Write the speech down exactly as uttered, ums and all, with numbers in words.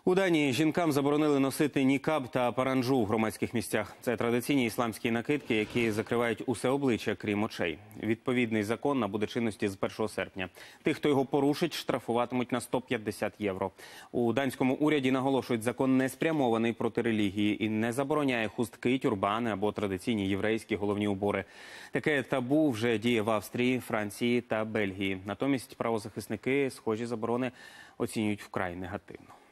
У Данії жінкам заборонили носити нікаб та паранджу в громадських місцях. Це традиційні ісламські накидки, які закривають усе обличчя, крім очей. Відповідний закон набуде чинності з першого серпня. Тих, хто його порушить, штрафуватимуть на сто п'ятдесят євро. У данському уряді наголошують, закон не спрямований проти релігії і не забороняє хустки, тюрбани або традиційні єврейські головні убори. Таке табу вже діє в Австрії, Франції та Бельгії. Натомість правозахисники схожі заборони оцінюють вкрай негативно.